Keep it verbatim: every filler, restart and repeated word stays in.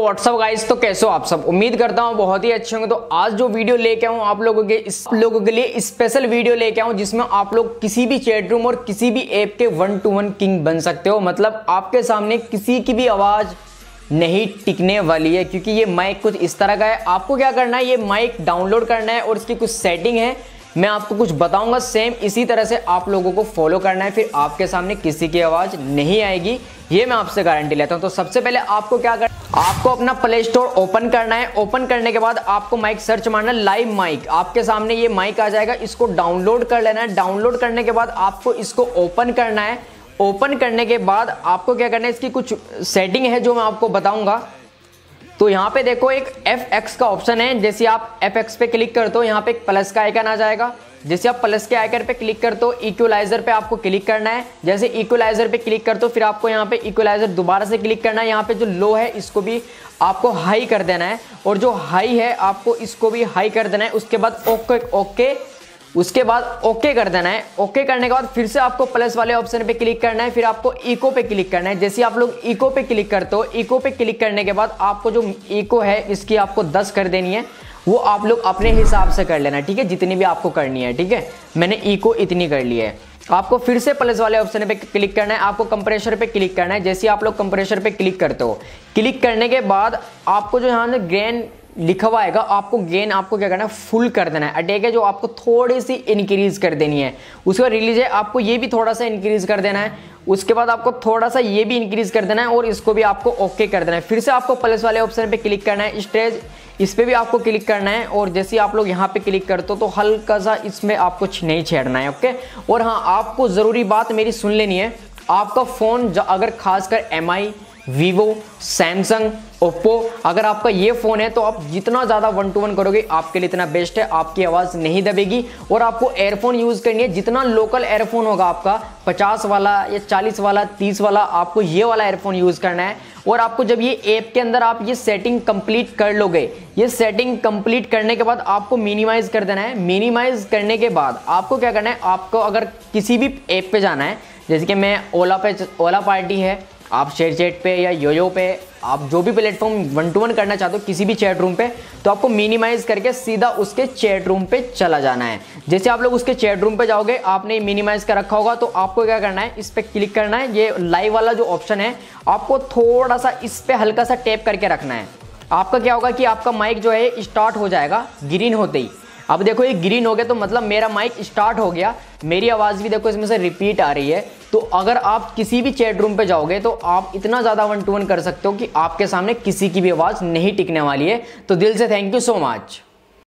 WhatsApp guys, तो कैसे हो आप सब। उम्मीद करता हूँ बहुत ही अच्छे होंगे। तो आज जो वीडियो लेके आऊँ आप लोगों के इस लोगों के लिए स्पेशल वीडियो लेके आऊँ जिसमें आप लोग किसी भी चैट रूम और किसी भी ऐप के वन टू वन किंग बन सकते हो। मतलब आपके सामने किसी की भी आवाज नहीं टिकने वाली है, क्योंकि ये माइक कुछ इस तरह का है। आपको क्या करना है, ये माइक डाउनलोड करना है और इसकी कुछ सेटिंग है, मैं आपको कुछ बताऊंगा। सेम इसी तरह से आप लोगों को फॉलो करना है, फिर आपके सामने किसी की आवाज नहीं आएगी, ये मैं आपसे गारंटी लेता हूं। तो सबसे पहले आपको क्या करना, आपको अपना प्ले स्टोर ओपन करना है। ओपन करने के बाद आपको माइक सर्च मारना है, लाइव माइक। आपके सामने ये माइक आ जाएगा, इसको डाउनलोड कर लेना है। डाउनलोड करने के बाद आपको इसको ओपन करना है। ओपन करने के बाद आपको क्या करना है, इसकी कुछ सेटिंग है जो मैं आपको बताऊंगा। तो यहाँ पे देखो एक एफ एक्स का ऑप्शन है, जैसे आप एफ एक्स पे क्लिक करते हो यहाँ पे एक प्लस का आइकन आ जाएगा। जैसे आप प्लस के आइकन पे क्लिक करते हो, इक्वलाइजर पे आपको क्लिक करना है। जैसे इक्वलाइजर पे क्लिक करते हो फिर आपको यहाँ पे इक्वलाइजर दोबारा से क्लिक करना है। यहाँ पे जो लो है इसको भी आपको हाई कर देना है, और जो हाई है आपको इसको भी हाई कर देना है। उसके बाद ओके ओके उसके बाद ओके कर देना है। ओके करने के बाद फिर से आपको प्लस वाले ऑप्शन पे क्लिक करना है, फिर आपको इको पे क्लिक करना है। जैसे आप लोग इको पे क्लिक करते हो, इको पे क्लिक करने के बाद आपको जो इको है इसकी आपको दस कर देनी है, वो आप लोग अपने हिसाब से कर लेना, ठीक है, जितनी भी आपको करनी है, ठीक है। मैंने इको इतनी कर ली है। आपको फिर से प्लस वाले ऑप्शन पे क्लिक करना है, आपको कंप्रेसर पे क्लिक करना है। जैसे आप लोग कंप्रेसर पे क्लिक करते हो, क्लिक करने के बाद आपको जो यहाँ गेन लिखा हुआ आएगा, आपको गेन आपको क्या करना है, फुल कर देना है। अटैक है जो आपको थोड़ी सी इंक्रीज कर देनी है। उसके बाद रिलीज है, आपको ये भी थोड़ा सा इंक्रीज कर देना है। उसके बाद आपको थोड़ा सा ये भी इंक्रीज कर देना है और इसको भी आपको ओके कर देना है। फिर से आपको प्लस वाले ऑप्शन पे क्लिक करना है, स्टेज, इस पे भी आपको क्लिक करना है। और जैसे आप लोग यहाँ पे क्लिक करते हो तो हल्का सा इसमें आप कुछ नहीं छेड़ना है, ओके। और हाँ, आपको जरूरी बात मेरी सुन लेनी है, आपका फोन अगर खासकर M I, Vivo, Samsung, Oppo, अगर आपका ये फोन है तो आप जितना ज्यादा वन टू वन करोगे आपके लिए इतना बेस्ट है। आपकी आवाज नहीं दबेगी। और आपको एयरफोन यूज करनी है, जितना लोकल एयरफोन होगा आपका पचास वाला या चालीस वाला, तीस वाला, आपको ये वाला एयरफोन यूज करना है। और आपको जब ये ऐप के अंदर आप ये सेटिंग कंप्लीट कर लोगे, ये सेटिंग कंप्लीट करने के बाद आपको मिनिमाइज कर देना है। मिनिमाइज करने के बाद आपको क्या करना है, आपको अगर किसी भी ऐप पे जाना है, जैसे कि मैं ओला पे, ओला पार्टी है, आप शेयर चैट पे या योयो पे, आप जो भी प्लेटफॉर्म वन टू वन करना चाहते हो किसी भी चैट रूम पे, तो आपको मिनिमाइज करके सीधा उसके चैट रूम पे चला जाना है। जैसे आप लोग उसके चैट रूम पे जाओगे, आपने मिनिमाइज कर रखा होगा, तो आपको क्या करना है, इस पे क्लिक करना है। ये लाइव वाला जो ऑप्शन है आपको थोड़ा सा इस पे हल्का सा टैप करके रखना है। आपका क्या होगा कि आपका माइक जो है स्टार्ट हो जाएगा ग्रीन होते ही। अब देखो ये ग्रीन हो गया तो मतलब मेरा माइक स्टार्ट हो गया, मेरी आवाज भी देखो इसमें से रिपीट आ रही है। तो अगर आप किसी भी चैट रूम पे जाओगे तो आप इतना ज्यादा वन टू वन कर सकते हो कि आपके सामने किसी की भी आवाज नहीं टिकने वाली है। तो दिल से थैंक यू सो मच।